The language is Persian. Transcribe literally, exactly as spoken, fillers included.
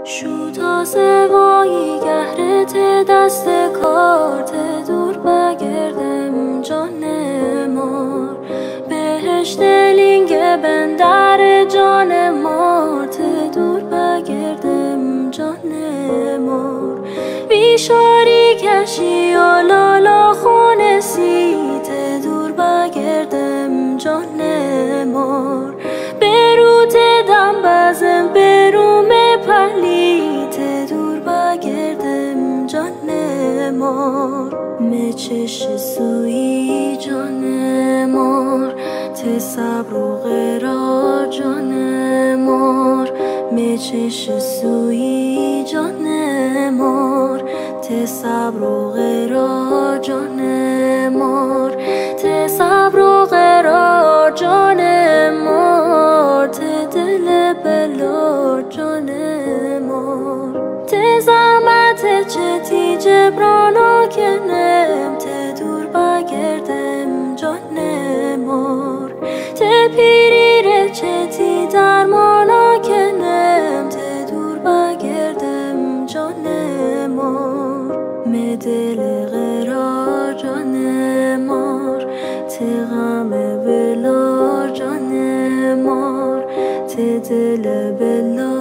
شو تا سوایی گهرت دست کارت دور بگردم جان مار بهشت لینگ بندر جان مار دور بگردم جان مار بیشاری کشی و لالا خونه سیت دور بگردم جان مار بروت دم بزم بروم پلیت دور بگردم جان مار مچش سوی جان مار ته صبر و قرار جان مار مچش سوی جان مار ته صبر و قرار جان مار ته صبر و قرار جان مار ته دل بلار جان مار ته زحمت چتی جبرانا کنم ته دور بگردم جان مار ته پیری چتی درمانا کنم ته دور بگردم جان مار می دل قرار جان مار ته غم بلار جان مار ته دل بلار